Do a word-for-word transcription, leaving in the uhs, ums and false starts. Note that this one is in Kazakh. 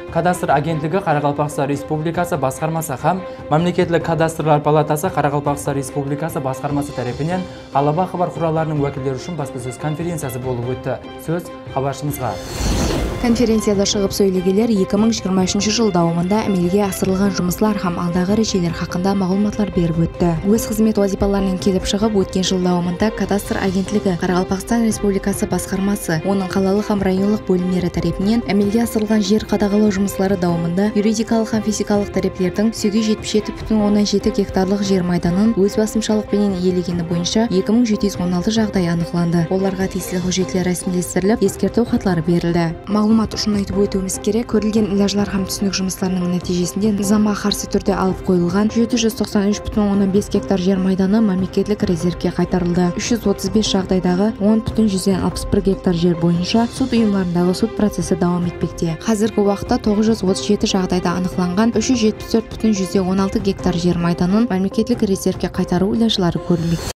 Кадастр агентлиги Каракалпакстан Республикасы баскармасы һәм Мамлекетлик кадастрлар палатасы Каракалпакстан Республикасы баскармасы тарафынан Алаба хабар куралларынын вакилдери үчүн баспасөз конференциясы болуп өттү. Сөз кабарчыбызга. Конференцияда шығып сөйлегелер эки миң жыйырма үчүнчү жыл давамында әмелге асырылған жұмыслар һәм алдағы режелер хакында магълуматлар беріп өтті. Өз қызмет вазифаларынан келіп шығып өткен жыл давамында кадастр агентлігі Каракалпакстан Республикасы басқармасы, оның қалалық һәм районлық бөлімдері тарапынан әмелге асырылған жер қадағалау жұмыслары давамында юридикалық һәм физикалық тараптардың сегиз жүз жетимиш жети бүтүн ондон жети гектарлық жер майданын өз басымшылықпенен иелегені бойынша эки миң жети жүз он алты жағдай аныкланды. Оларға тиесілі құжаттар рәсімдестіріліп, ескерту хатлары берілді. Магълумат үшін айтып өтуіміз керек, көрілген илажлар һәм түсінік жұмыстарының нәтижесінде заңға қарсы түрде алып қойылған жети жүз токсон үч бүтүн ондон беш гектар жер майданы мемлекеттік резервке қайтарылды. үч жүз отуз беш жағдайдағы он бүтүн жүздөн алпыс бир гектар жер бойынша суд ұйымдарындағы суд процесі давам етпекте. Қазіргі уақытта тогуз жүз отуз жети жағдайда анықланған үч жүз жетпіс төрт бүтүн жүздөн он алты гектар жер майданын мемлекеттік резервке қайтару илажлары көрілмек.